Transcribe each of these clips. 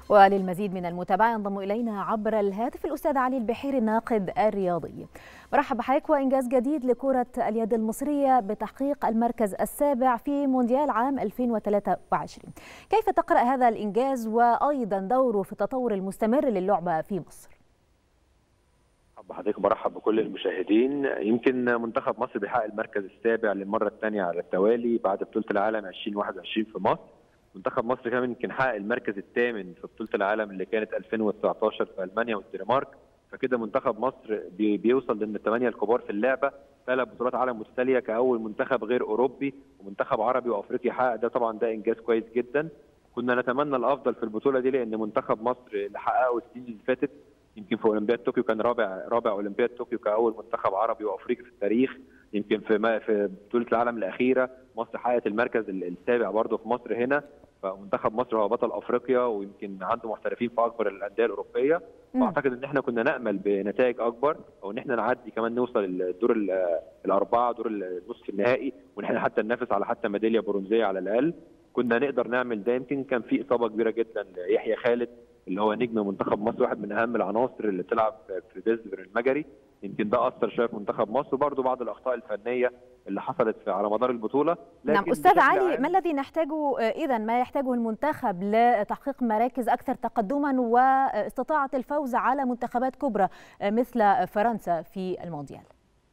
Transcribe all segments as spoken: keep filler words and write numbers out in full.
وللمزيد من المتابعة ينضم إلينا عبر الهاتف الأستاذ علي البحيري الناقد الرياضي. مرحبا بحضرتك. وإنجاز جديد لكرة اليد المصرية بتحقيق المركز السابع في مونديال عام ألفين وثلاثة وعشرين، كيف تقرأ هذا الإنجاز وأيضا دوره في التطور المستمر للعبة في مصر؟ بحضرتك برحب بكل المشاهدين. يمكن منتخب مصر بيحقق المركز السابع للمرة الثانية على التوالي بعد بطولة العالم ألفين وواحد وعشرين في مصر. منتخب مصر كمان يمكن حقق المركز الثامن في بطولة العالم اللي كانت ألفين وتسعتاشر في ألمانيا والدنمارك. فكده منتخب مصر بي بيوصل للثمانية الكبار في اللعبة، ثلاث بطولات عالم متتالية كأول منتخب غير أوروبي ومنتخب عربي وأفريقي يحقق ده. طبعا ده إنجاز كويس جدا. كنا نتمنى الأفضل في البطولة دي لأن منتخب مصر اللي حققه السنين اللي فاتت يمكن في اولمبياد طوكيو كان رابع رابع اولمبياد طوكيو كاول منتخب عربي وافريقي في التاريخ. يمكن في في بطوله العالم الاخيره مصر حققت المركز السابع برضه في مصر هنا. فمنتخب مصر هو بطل افريقيا ويمكن عنده محترفين في اكبر الانديه الاوروبيه. واعتقد ان احنا كنا نامل بنتائج اكبر او ان احنا نعدي كمان نوصل الدور الاربعه دور النصف النهائي وان احنا حتى ننافس على حتى ميداليه برونزيه على الاقل. كنا نقدر نعمل ده. يمكن كان في اصابه كبيره جدا ليحيى خالد اللي هو نجم منتخب مصر، واحد من اهم العناصر اللي بتلعب في بيزبر المجري. يمكن ده اثر شويه في منتخب مصر، وبرده بعض الاخطاء الفنيه اللي حصلت على مدار البطوله. نعم استاذ علي، ما الذي نحتاجه اذا ما يحتاجه المنتخب لتحقيق مراكز اكثر تقدما واستطاعه الفوز على منتخبات كبرى مثل فرنسا في المونديال؟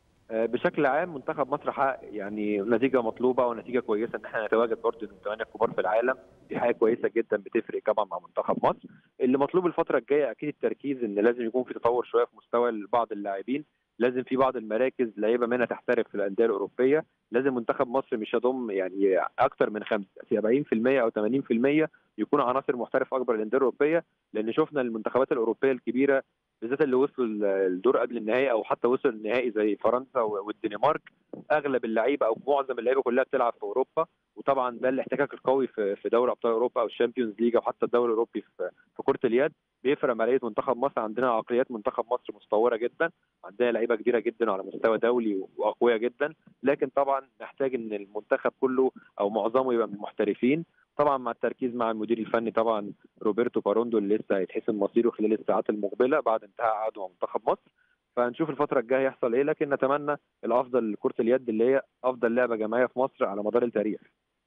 بشكل عام منتخب مصر حقق يعني نتيجه مطلوبه ونتيجه كويسه ان احنا نتواجد برضه من الثمانيه الكبار في العالم. دي حاجه كويسه جدا بتفرق طبعا مع منتخب مصر. اللي مطلوب الفتره الجايه اكيد التركيز ان لازم يكون في تطور شويه في مستوى بعض اللاعبين. لازم في بعض المراكز لعيبه منها تحترف في الانديه الاوروبيه. لازم منتخب مصر مش يضم يعني اكثر من سبعين في المية او ثمانين في المية يكون عناصر محترفه اكبر الانديه الاوروبيه، لان شفنا المنتخبات الاوروبيه الكبيره بالذات اللي وصلوا الدور قبل النهائي او حتى وصل النهائي زي فرنسا والدنمارك، اغلب اللعيبه او معظم اللعيبه كلها بتلعب في اوروبا. وطبعا ده الاحتكاك القوي في في دوري ابطال اوروبا او الشامبيونز ليج او حتى الدوري الاوروبي في في كره اليد بيفرق مع لعيبه منتخب مصر. عندنا عقليات منتخب مصر متطوره جدا، عندنا لعيبه كبيره جدا على مستوى دولي واقوياء جدا، لكن طبعا نحتاج ان المنتخب كله او معظمه يبقى من المحترفين. طبعا مع التركيز مع المدير الفني طبعا روبرتو باروندو اللي لسه هيتحسم مصيره خلال الساعات المقبله بعد انتهاء عقده مع منتخب مصر. فهنشوف الفتره الجايه يحصل ايه، لكن نتمنى الافضل لكره اليد اللي هي افضل لعبه جماعيه في مصر على مدار التاريخ.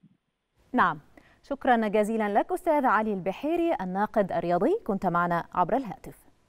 نعم، شكرا جزيلا لك أستاذ علي البحيري الناقد الرياضي، كنت معنا عبر الهاتف.